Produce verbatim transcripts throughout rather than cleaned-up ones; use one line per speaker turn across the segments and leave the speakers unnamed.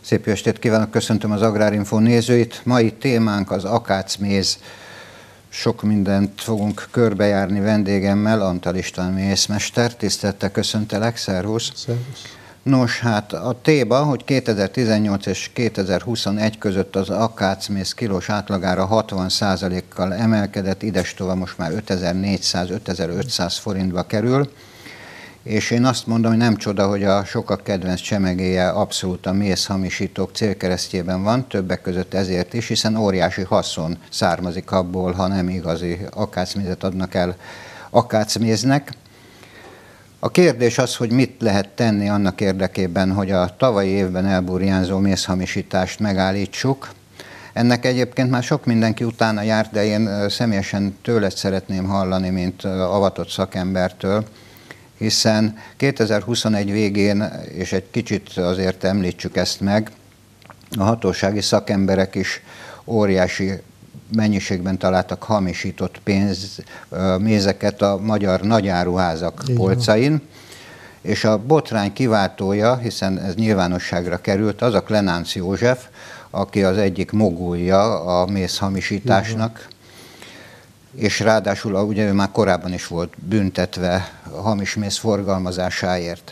Szép jó estét kívánok, köszöntöm az Agrárinfo nézőit. Mai témánk az akácméz. Sok mindent fogunk körbejárni vendégemmel, Antal István méhészmester. Tisztelettel köszöntelek, szervusz.
Szervusz.
Nos, hát a téma, hogy kétezer-tizennyolc és kétezer-huszonegy között az akácméz kilós átlagára hatvan százalékkal emelkedett, idestova most már ötezer-négyszáz-ötezer-ötszáz forintba kerül. És én azt mondom, hogy nem csoda, hogy a sokak kedvenc csemegéje abszolút a mézhamisítók célkeresztjében van, többek között ezért is, hiszen óriási haszon származik abból, ha nem igazi akácmézet adnak el akácméznek. A kérdés az, hogy mit lehet tenni annak érdekében, hogy a tavalyi évben elburjánzó mézhamisítást megállítsuk. Ennek egyébként már sok mindenki utána járt, de én személyesen tőled szeretném hallani, mint avatott szakembertől, hiszen kétezer-huszonegy végén, és egy kicsit azért említsük ezt meg, a hatósági szakemberek is óriási mennyiségben találtak hamisított pénz, mézeket a magyar nagyáruházak polcain, és a botrány kiváltója, hiszen ez nyilvánosságra került, az a Klenánc József, aki az egyik mogulja a mézhamisításnak, és ráadásul ugye ő már korábban is volt büntetve a hamis méz forgalmazásáért.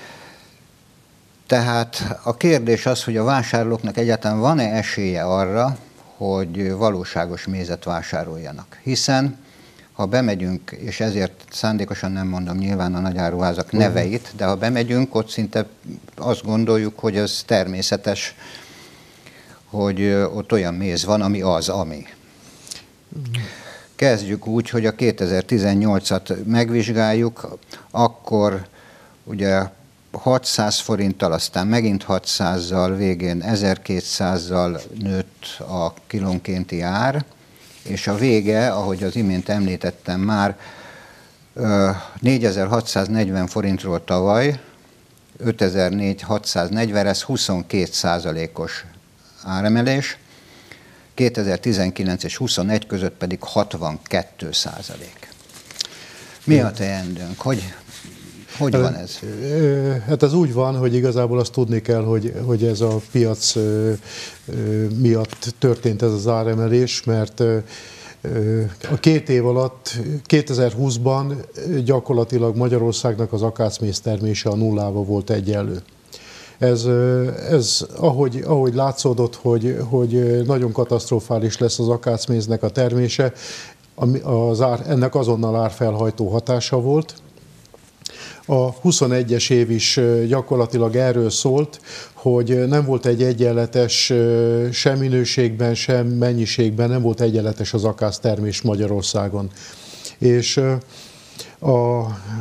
Tehát a kérdés az, hogy a vásárlóknak egyáltalán van-e esélye arra, hogy valóságos mézet vásároljanak. Hiszen, ha bemegyünk, és ezért szándékosan nem mondom nyilván a nagyáruházak neveit, de ha bemegyünk, ott szinte azt gondoljuk, hogy ez természetes, hogy ott olyan méz van, ami az, ami. Kezdjük úgy, hogy a kétezer-tizennyolcat megvizsgáljuk, akkor ugye hatszáz forinttal, aztán megint hatszázzal, végén ezerkétszázzal nőtt a kilónkénti ár, és a vége, ahogy az imént említettem már, négyezer-hatszáznegyven forintról tavaly, ötezer-hatszáznegyven, ez huszonkét százalékos áremelés, kétezer-tizenkilenc és huszonegy között pedig hatvankettő százalék. Mi a teendőnk? Hogy, hogy van ez?
Hát ez úgy van, hogy igazából azt tudni kell, hogy, hogy ez a piac miatt történt ez az áremelés, mert a két év alatt, kétezer-húszban gyakorlatilag Magyarországnak az akácméz termése a nullával volt egyenlő. Ez, ez ahogy, ahogy látszódott, hogy, hogy nagyon katasztrofális lesz az akácméznek a termése, az ár, ennek azonnal árfelhajtó hatása volt. A huszonegyes év is gyakorlatilag erről szólt, hogy nem volt egy egyenletes, sem minőségben, sem mennyiségben nem volt egyenletes az akáctermés Magyarországon. És a,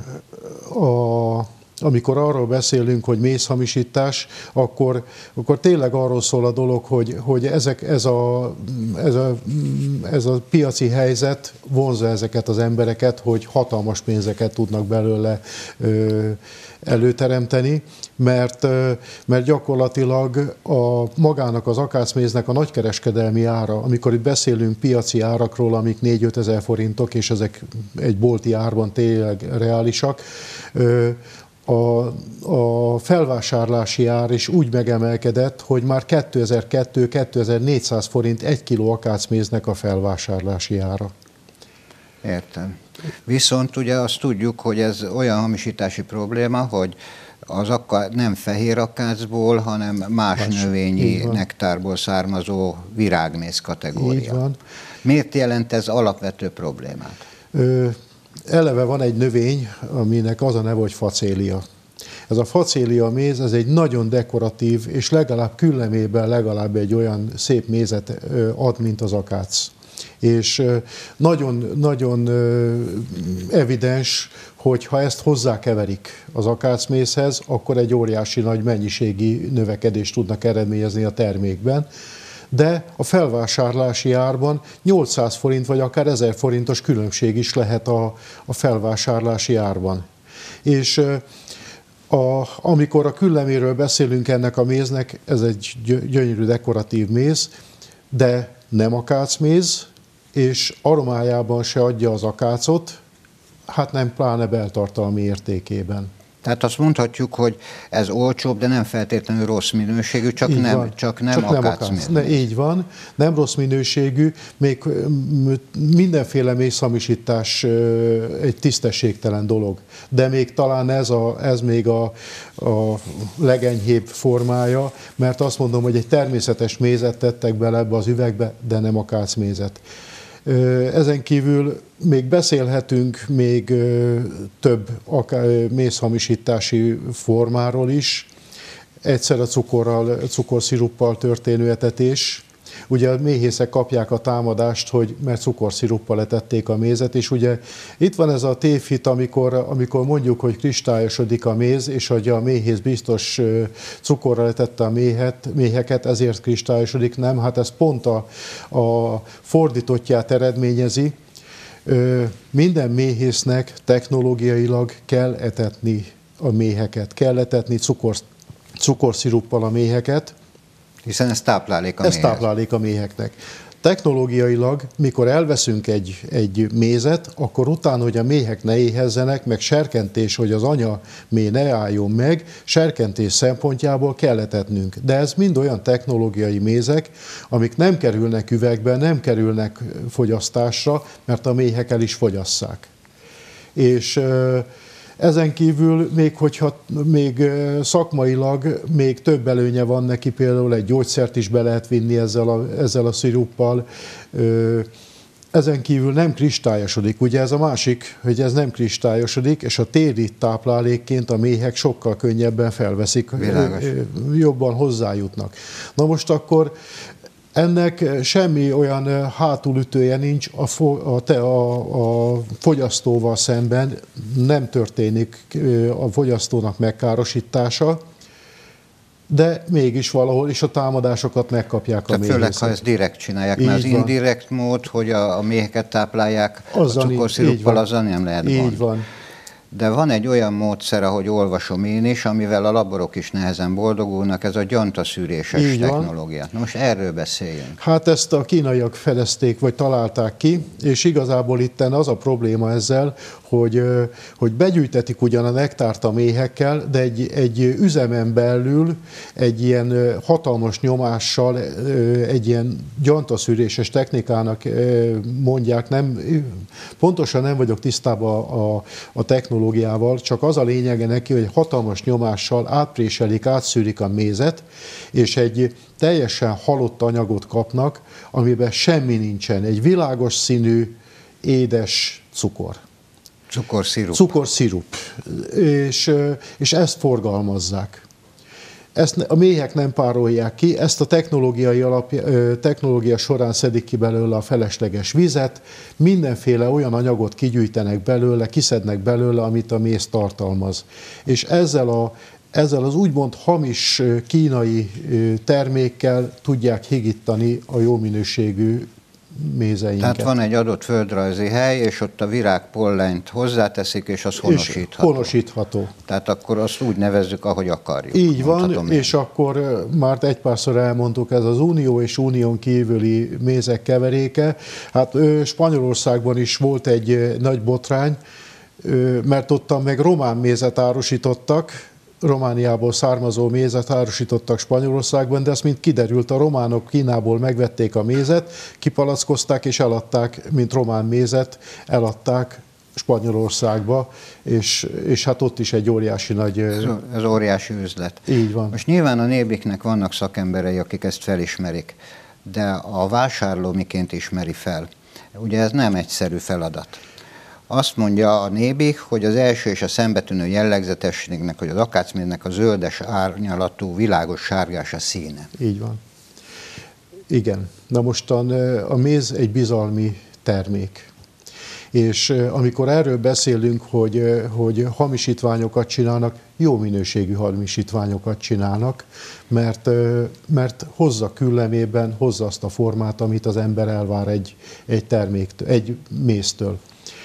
a amikor arról beszélünk, hogy mézhamisítás, akkor, akkor tényleg arról szól a dolog, hogy, hogy ezek, ez, a, ez, a, ez a piaci helyzet vonzza ezeket az embereket, hogy hatalmas pénzeket tudnak belőle ö, előteremteni, mert, mert gyakorlatilag a, magának az akácméznek a nagykereskedelmi ára, amikor itt beszélünk piaci árakról, amik négy-öt ezer forintok, és ezek egy bolti árban tényleg reálisak, ö, A, a felvásárlási ár is úgy megemelkedett, hogy már kétezer-kétszáz-kétezer-négyszáz forint egy kiló akácméznek a felvásárlási ára.
Értem. Viszont ugye azt tudjuk, hogy ez olyan hamisítási probléma, hogy az akár nem fehér akácból, hanem más Más, növényi nektárból származó virágméz kategória.
Így van.
Miért jelent ez alapvető problémát?
Ö, Eleve van egy növény, aminek az a neve, hogy facélia. Ez a facélia méz, ez egy nagyon dekoratív, és legalább küllemében legalább egy olyan szép mézet ad, mint az akác. És nagyon-nagyon evidens, hogy ha ezt hozzákeverik az akácmézhez, akkor egy óriási nagy mennyiségi növekedést tudnak eredményezni a termékben. De a felvásárlási árban nyolcszáz forint vagy akár ezer forintos különbség is lehet a, a felvásárlási árban. És a, amikor a külleméről beszélünk ennek a méznek, ez egy gyönyörű dekoratív méz, de nem akácméz, és aromájában se adja az akácot, hát nem pláne beltartalmi értékében.
Tehát azt mondhatjuk, hogy ez olcsóbb, de nem feltétlenül rossz minőségű, csak nem, csak nem csak akácméz.
Ne, így van, nem rossz minőségű, még mindenféle mézhamisítás egy tisztességtelen dolog. De még talán ez, a, ez még a, a legenyhébb formája, mert azt mondom, hogy egy természetes mézet tettek bele ebbe az üvegbe, de nem akácmézet. Ezen kívül még beszélhetünk még több mézhamisítási formáról is. Egyszer a cukorral, cukorsziruppal történő etetés. Ugye a méhészek kapják a támadást, hogy mert cukorsziruppal etették a mézet, és ugye itt van ez a tévhit, amikor, amikor mondjuk, hogy kristályosodik a méz, és hogy a méhész biztos cukorral etette a méhet, méheket, ezért kristályosodik. Nem, hát ez pont a, a fordítottját eredményezi. Minden méhésznek technológiailag kell etetni a méheket, kell etetni cukor, cukorsziruppal a méheket.
Hiszen ez táplálék a
Ez táplálék a méheknek. Technológiailag, mikor elveszünk egy, egy mézet, akkor utána, hogy a méhek ne éhezzenek, meg serkentés, hogy az anya méh ne álljon meg, serkentés szempontjából kell etetnünk. De ez mind olyan technológiai mézek, amik nem kerülnek üvegbe, nem kerülnek fogyasztásra, mert a méhek el is fogyasszák. És ezen kívül még, hogyha még szakmailag még több előnye van neki, például egy gyógyszert is be lehet vinni ezzel a, ezzel a sziruppal. Ezen kívül nem kristályosodik. Ugye ez a másik, hogy ez nem kristályosodik, és a téli táplálékként a méhek sokkal könnyebben felveszik,
Világos.
Jobban hozzájutnak. Na most akkor ennek semmi olyan hátulütője nincs a, fo, a, a, a fogyasztóval szemben, nem történik a fogyasztónak megkárosítása, de mégis valahol is a támadásokat megkapják a méhészek.
Főleg, ha ezt direkt csinálják, mert az indirekt mód, hogy a, a méheket táplálják
azzal
a cukorsziruppal, azzal nem lehet gond.
Így van.
De van egy olyan módszer, ahogy olvasom én is, amivel a laborok is nehezen boldogulnak, ez a gyantaszűréses
Így
technológia. Na most erről beszéljünk.
Hát ezt a kínaiak fedezték, vagy találták ki, és igazából itten az a probléma ezzel, hogy, hogy begyűjtetik ugyan a nektárt a méhekkel, de egy, egy üzemen belül egy ilyen hatalmas nyomással, egy ilyen gyantaszűréses technikának mondják, nem, pontosan nem vagyok tisztában a, a, a technológiával, csak az a lényege neki, hogy hatalmas nyomással átpréselik, átszűrik a mézet, és egy teljesen halott anyagot kapnak, amiben semmi nincsen. Egy világos színű, édes cukor.
Cukorszirup.
Cukorszirup. És, és ezt forgalmazzák. Ezt a méhek nem párolják ki, ezt a technológiai alapja, technológia során szedik ki belőle a felesleges vizet, mindenféle olyan anyagot kigyűjtenek belőle, kiszednek belőle, amit a méz tartalmaz. És ezzel, a, ezzel az úgymond hamis kínai termékkel tudják higítani a jó minőségű mézeinket.
Tehát van egy adott földrajzi hely, és ott a virágpollent hozzáteszik, és az honosítható.
És honosítható.
Tehát akkor azt úgy nevezzük, ahogy akarjuk.
Így van, és én. Akkor már egy párszor elmondtuk, ez az unió és unión kívüli mézek keveréke. Hát Spanyolországban is volt egy nagy botrány, mert ottan meg román mézet árusítottak, Romániából származó mézet árusítottak Spanyolországban, de ezt mint kiderült, a románok Kínából megvették a mézet, kipalackozták és eladták, mint román mézet, eladták Spanyolországba, és, és hát ott is egy óriási nagy...
Ez, ez óriási üzlet.
Így van.
Most nyilván a Nébiknek vannak szakemberei, akik ezt felismerik, de a vásárló miként ismeri fel? Ugye ez nem egyszerű feladat. Azt mondja a Nébik, hogy az első és a szembetűnő jellegzetességnek, hogy az akácméznek a zöldes árnyalatú, világos sárgás a színe.
Így van. Igen. Na mostan a méz egy bizalmi termék. És amikor erről beszélünk, hogy, hogy hamisítványokat csinálnak, jó minőségű hamisítványokat csinálnak, mert, mert hozza küllemében, hozza azt a formát, amit az ember elvár egy, egy terméktől, egy méztől.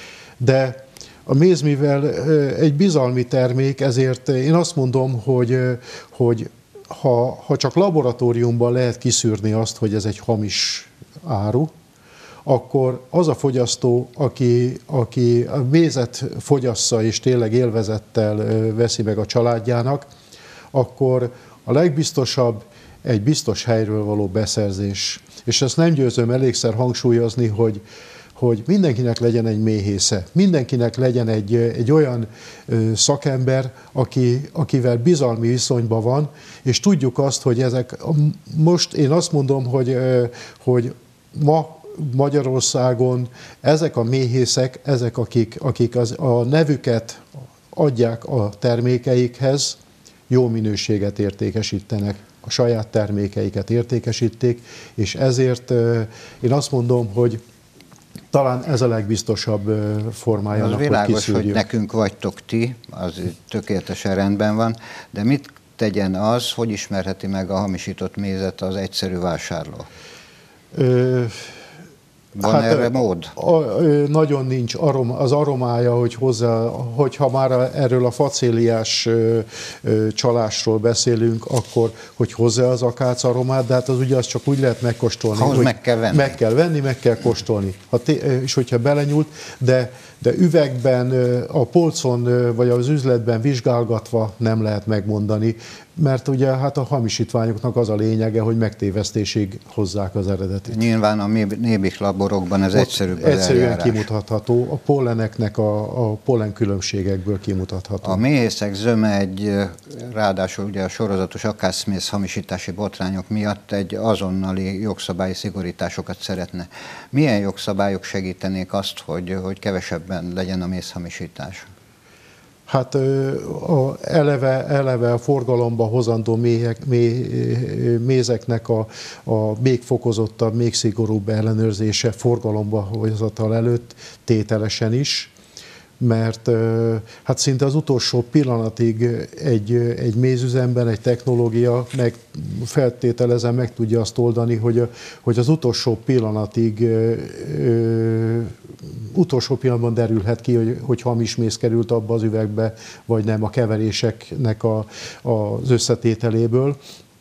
De a méz, mivel egy bizalmi termék, ezért én azt mondom, hogy, hogy ha, ha csak laboratóriumban lehet kiszűrni azt, hogy ez egy hamis áru, akkor az a fogyasztó, aki, aki a mézet fogyassza és tényleg élvezettel veszi meg a családjának, akkor a legbiztosabb egy biztos helyről való beszerzés. És ezt nem győzöm elégszer hangsúlyozni, hogy, hogy mindenkinek legyen egy méhésze, mindenkinek legyen egy, egy olyan szakember, aki, akivel bizalmi viszonyban van, és tudjuk azt, hogy ezek, most én azt mondom, hogy, hogy ma Magyarországon ezek a méhészek, ezek, akik, akik az, a nevüket adják a termékeikhez, jó minőséget értékesítenek, a saját termékeiket értékesítik, és ezért én azt mondom, hogy talán ez a legbiztosabb formája annak, hogy kiszűrjük.
Az világos, hogy nekünk vagytok ti, az tökéletesen rendben van, de mit tegyen az, hogy ismerheti meg a hamisított mézet az egyszerű vásárló? Ö, Van hát erre mód?
A, a, nagyon nincs arom, az aromája, hogy hozzá, hogyha már erről a facéliás ö, ö, csalásról beszélünk, akkor hogy hozzá az akác aromát, de hát az ugye az csak úgy lehet megkóstolni.
Ahhoz
hogy
meg kell venni.
Meg kell venni, meg kell kóstolni. Ha té, és hogyha belenyúlt, de, de üvegben, a polcon vagy az üzletben vizsgálgatva nem lehet megmondani, mert ugye hát a hamisítványoknak az a lényege, hogy megtévesztésig hozzák az eredetit.
Nyilván a Mébich laborokban ez egyszerűbb az
egyszerűen
eljárás.
kimutatható, a polleneknek a, a pollen különbségekből kimutatható.
A méhészek zöme egy, ráadásul ugye a sorozatos akácméz hamisítási botrányok miatt egy azonnali jogszabályi szigorításokat szeretne. Milyen jogszabályok segítenék azt, hogy, hogy kevesebben legyen a mézhamisítás?
Hát a, eleve, eleve a forgalomba hozandó méhek, méh, mézeknek a, a még fokozottabb, még szigorúbb ellenőrzése forgalomba hozatal előtt tételesen is, mert hát szinte az utolsó pillanatig egy, egy mézüzemben egy technológia meg feltételezem meg tudja azt oldani, hogy, hogy az utolsó pillanatig ö, utolsó pillanatban derülhet ki, hogy, hogy hamis méz került abba az üvegbe, vagy nem a keveréseknek a, az összetételéből.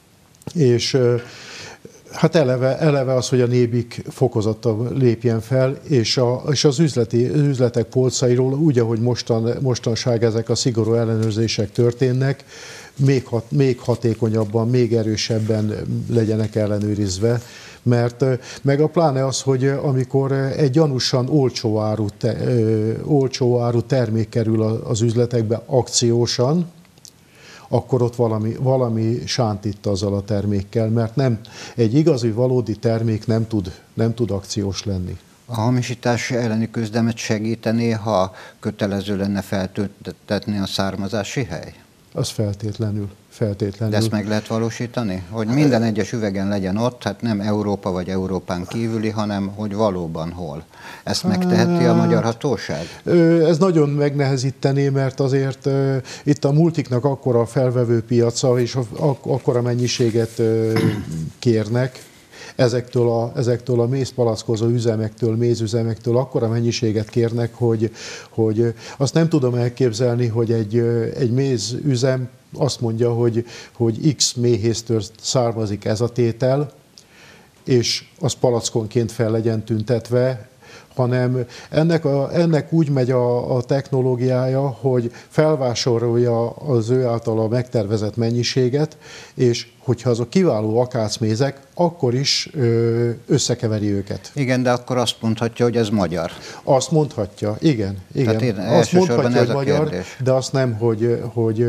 És hát eleve, eleve az, hogy a Nébik fokozottan lépjen fel, és, a, és az üzleti, üzletek polcairól, úgy, ahogy mostan, mostanság ezek a szigorú ellenőrzések történnek, még, hat, még hatékonyabban, még erősebben legyenek ellenőrizve, mert meg a pláne az, hogy amikor egy gyanúsan olcsó áru, te, olcsó áru termék kerül az üzletekbe akciósan, akkor ott valami, valami sántít azzal a termékkel, mert nem, egy igazi, valódi termék nem tud, nem tud akciós lenni.
A hamisítás elleni küzdelmet segítené, ha kötelező lenne feltüntetni a származási hely?
Az feltétlenül. feltétlenül.
De ezt meg lehet valósítani? Hogy minden egyes üvegen legyen ott, hát nem Európa vagy Európán kívüli, hanem hogy valóban hol. Ezt megteheti a magyar hatóság?
Ez nagyon megnehezítené, mert azért itt a multiknak akkora felvevő piaca, és akkora mennyiséget kérnek, ezektől a, ezektől a mézpalackozó üzemektől, mézüzemektől akkora mennyiséget kérnek, hogy, hogy azt nem tudom elképzelni, hogy egy, egy mézüzem azt mondja, hogy, hogy X méhésztől származik ez a tétel, és az palackonként fel legyen tüntetve, hanem ennek, a, ennek úgy megy a, a technológiája, hogy felvásárolja az ő általa megtervezett mennyiséget, és hogyha azok kiváló akácmézek, akkor is ö, összekeveri őket.
Igen, de akkor azt mondhatja, hogy ez magyar.
Azt mondhatja, igen. igen.
Én,
azt mondhatja, hogy magyar,
kérdés.
De azt nem, hogy, hogy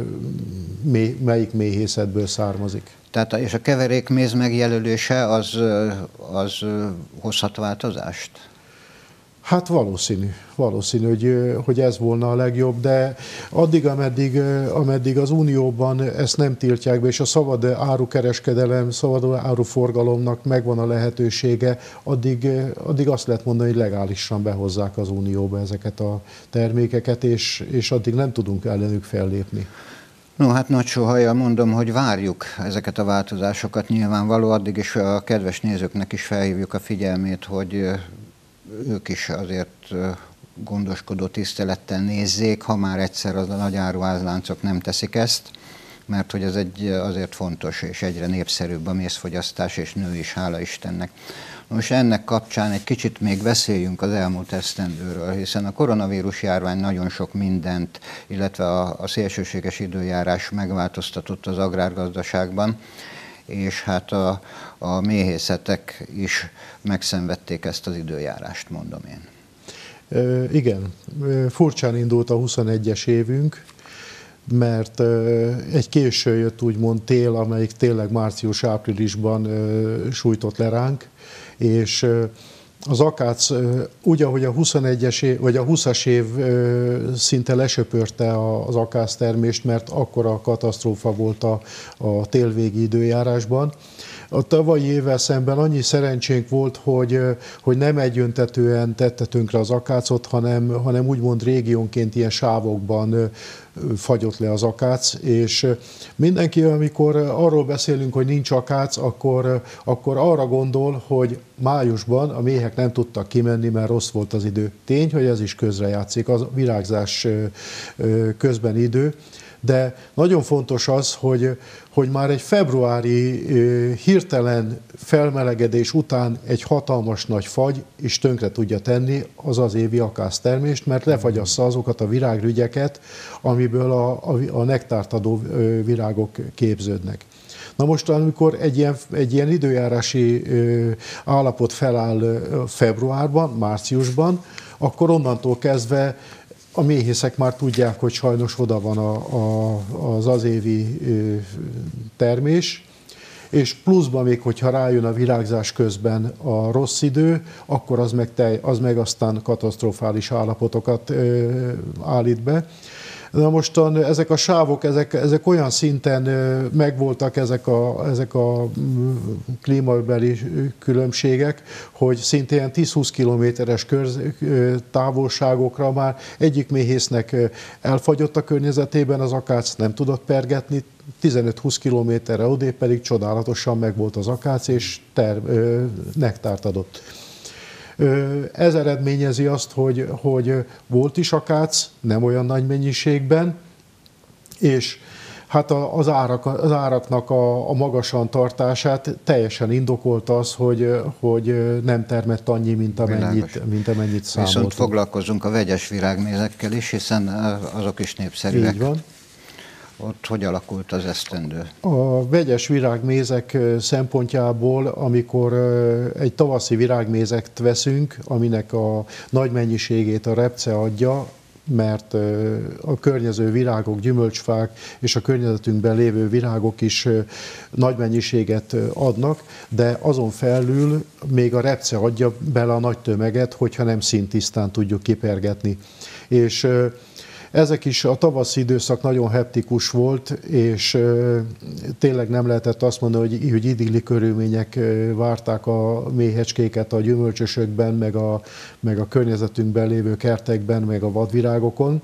mély, melyik méhészetből származik.
Tehát, és a keverékméz megjelölése az, az hozhat változást?
Hát valószínű, valószínű, hogy, hogy ez volna a legjobb, de addig, ameddig, ameddig az Unióban ezt nem tiltják be, és a szabad árukereskedelem, szabad áruforgalomnak megvan a lehetősége, addig, addig azt lehet mondani, hogy legálisan behozzák az Unióba ezeket a termékeket, és, és addig nem tudunk ellenük fellépni.
No, hát nagy sóhajjal mondom, hogy várjuk ezeket a változásokat nyilvánvaló, addig is a kedves nézőknek is felhívjuk a figyelmét, hogy ők is azért gondoskodó tisztelettel nézzék, ha már egyszer az a nagy áruházláncok nem teszik ezt, mert hogy ez egy azért fontos és egyre népszerűbb a mézfogyasztás, és nő is, hála Istennek. Most ennek kapcsán egy kicsit még beszéljünk az elmúlt esztendőről, hiszen a koronavírus járvány nagyon sok mindent, illetve a, a szélsőséges időjárás megváltoztatott az agrárgazdaságban, és hát a, a méhészetek is megszenvedték ezt az időjárást, mondom én.
E, igen, furcsán indult a huszonegyes évünk, mert egy késő jött úgymond tél, amelyik tényleg március-áprilisban sújtott le ránk, és az akác úgy, ahogy a huszonegyes év, vagy a huszas év szinte lesöpörte az akáctermést, mert akkora katasztrófa volt a, a télvégi időjárásban. A tavalyi évvel szemben annyi szerencsénk volt, hogy, hogy nem egyöntetően tette tönkre az akácot, hanem, hanem úgymond régiónként ilyen sávokban fagyott le az akác, és mindenki, amikor arról beszélünk, hogy nincs akác, akkor, akkor arra gondol, hogy májusban a méhek nem tudtak kimenni, mert rossz volt az idő. Tény, hogy ez is közrejátszik, a virágzás közben idő, de nagyon fontos az, hogy, hogy már egy februári hirtelen felmelegedés után egy hatalmas nagy fagy is tönkre tudja tenni az az évi akáctermést, mert lefagyassza azokat a virágrügyeket, amiből a, a, a nektárt adó virágok képződnek. Na most, amikor egy ilyen, egy ilyen időjárási állapot feláll februárban, márciusban, akkor onnantól kezdve a méhészek már tudják, hogy sajnos oda van a, a, az azévi termés, és pluszban még, hogyha rájön a virágzás közben a rossz idő, akkor az meg, tej, az meg aztán katasztrofális állapotokat állít be. Na mostan ezek a sávok, ezek, ezek olyan szinten megvoltak ezek a, ezek a klímabeli különbségek, hogy szintén tíz-húsz kilométeres távolságokra már egyik méhésznek elfagyott a környezetében, az akác nem tudott pergetni, tizenöt-húsz kilométerre odébb pedig csodálatosan megvolt az akác, és ter, nektárt adott. Ez eredményezi azt, hogy, hogy volt is akác, nem olyan nagy mennyiségben, és hát az, árak, az áraknak a, a magasan tartását teljesen indokolt az, hogy, hogy nem termett annyi, mint amennyit, mint amennyit számoltunk.
Viszont foglalkozunk a vegyes virágmézekkel is, hiszen azok is népszerűek.
Így van.
Ott hogy alakult az esztendő?
A vegyes virágmézek szempontjából, amikor egy tavaszi virágmézet veszünk, aminek a nagy mennyiségét a repce adja, mert a környező virágok, gyümölcsfák és a környezetünkben lévő virágok is nagy mennyiséget adnak, de azon felül még a repce adja bele a nagy tömeget, hogyha nem szintisztán tudjuk kipergetni. És ezek is, a tavaszi időszak nagyon heptikus volt, és tényleg nem lehetett azt mondani, hogy, hogy idilli körülmények várták a méhecskéket a gyümölcsösökben, meg a, meg a környezetünkben lévő kertekben, meg a vadvirágokon.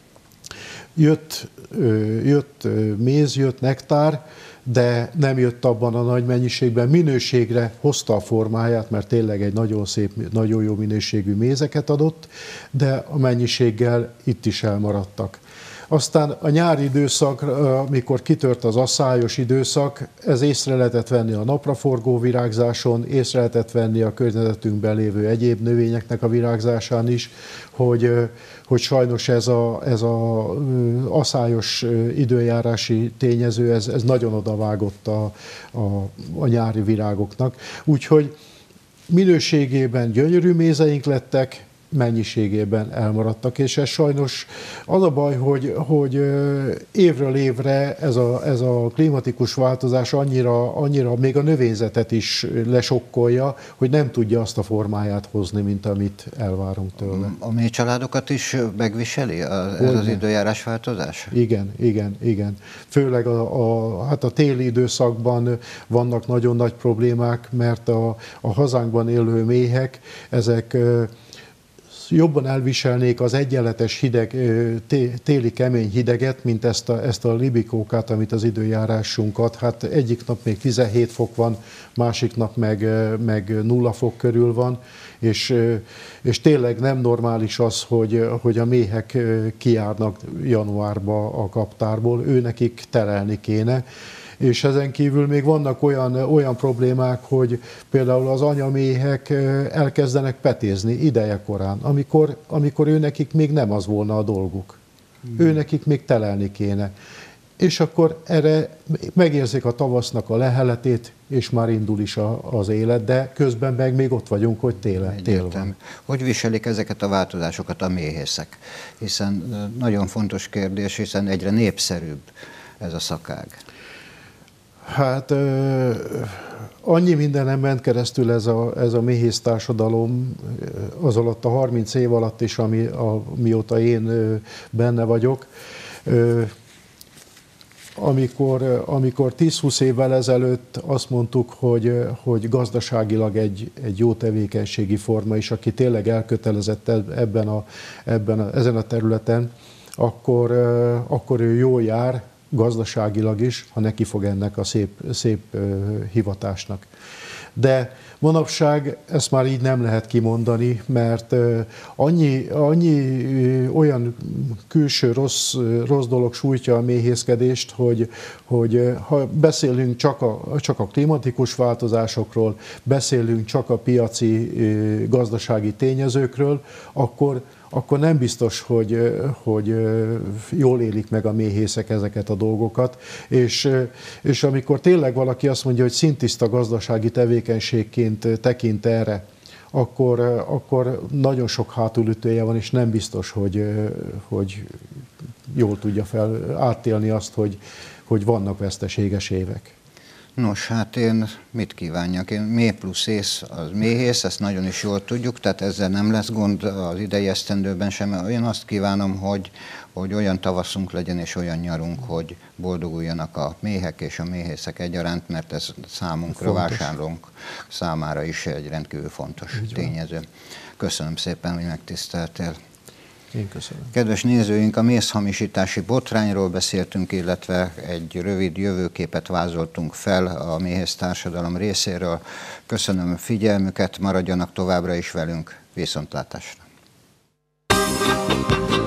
Jött, jött méz, jött nektár, de nem jött abban a nagy mennyiségben, minőségre hozta a formáját, mert tényleg egy nagyon szép, nagyon jó minőségű mézeket adott, de a mennyiséggel itt is elmaradtak. Aztán a nyári időszak, amikor kitört az asszályos időszak, ez észre lehetett venni a napraforgó virágzáson, észre lehetett venni a környezetünkben lévő egyéb növényeknek a virágzásán is, hogy, hogy sajnos ez a, ez a asszályos időjárási tényező, ez, ez nagyon odavágott a, a, a nyári virágoknak. Úgyhogy minőségében gyönyörű mézeink lettek, mennyiségében elmaradtak, és ez sajnos az a baj, hogy, hogy évről évre ez a, ez a klimatikus változás annyira, annyira még a növényzetet is lesokkolja, hogy nem tudja azt a formáját hozni, mint amit elvárunk tőle.
A mély családokat is megviseli a, ez az időjárás változás?
Igen, igen, igen. Főleg a, a, hát a téli időszakban vannak nagyon nagy problémák, mert a, a hazánkban élő méhek, ezek jobban elviselnék az egyenletes hideg, téli kemény hideget, mint ezt a, ezt a libikókát, amit az időjárásunkat. Hát egyik nap még tizenhét fok van, másik nap meg, meg nulla fok körül van, és, és tényleg nem normális az, hogy, hogy a méhek kijárnak januárba a kaptárból, őnekik terelni kéne. És ezen kívül még vannak olyan, olyan problémák, hogy például az anyaméhek elkezdenek petézni idejekorán, amikor, amikor ő nekik még nem az volna a dolguk. Hmm. Ő nekik még telelni kéne. És akkor erre megérzik a tavasznak a leheletét, és már indul is a, az élet, de közben meg még ott vagyunk, hogy tél, tél van.
Hogy viselik ezeket a változásokat a méhészek? Hiszen nagyon fontos kérdés, hiszen egyre népszerűbb ez a szakág.
Hát annyi mindenem ment keresztül ez a, ez a méhész társadalom az alatt a harminc év alatt is, ami, a, mióta én benne vagyok. Amikor, amikor tíz-húsz évvel ezelőtt azt mondtuk, hogy, hogy gazdaságilag egy, egy jó tevékenységi forma, és aki tényleg elkötelezett ebben a, ebben a, ezen a területen, akkor, akkor ő jól jár, gazdaságilag is, ha neki fog ennek a szép, szép hivatásnak. De manapság ezt már így nem lehet kimondani, mert annyi, annyi olyan külső rossz, rossz dolog sújtja a méhészkedést, hogy, hogy ha beszélünk csak a, csak a klimatikus változásokról, beszélünk csak a piaci gazdasági tényezőkről, akkor akkor nem biztos, hogy, hogy jól élik meg a méhészek ezeket a dolgokat. És, és amikor tényleg valaki azt mondja, hogy szintiszta gazdasági tevékenységként tekint erre, akkor, akkor nagyon sok hátulütője van, és nem biztos, hogy, hogy jól tudja fel átélni azt, hogy, hogy vannak veszteséges évek.
Nos, hát én mit kívánjak? Én méh plusz ész az méhész, ezt nagyon is jól tudjuk, tehát ezzel nem lesz gond az idei esztendőben sem. Én azt kívánom, hogy, hogy olyan tavaszunk legyen és olyan nyarunk, hogy boldoguljanak a méhek és a méhészek egyaránt, mert ez számunkra, vásárlónk számára is egy rendkívül fontos tényező. Köszönöm szépen, hogy megtiszteltél.
Én köszönöm.
Kedves nézőink, a mézhamisítási botrányról beszéltünk, illetve egy rövid jövőképet vázoltunk fel a méhész társadalom részéről. Köszönöm a figyelmüket, maradjanak továbbra is velünk, viszontlátásra!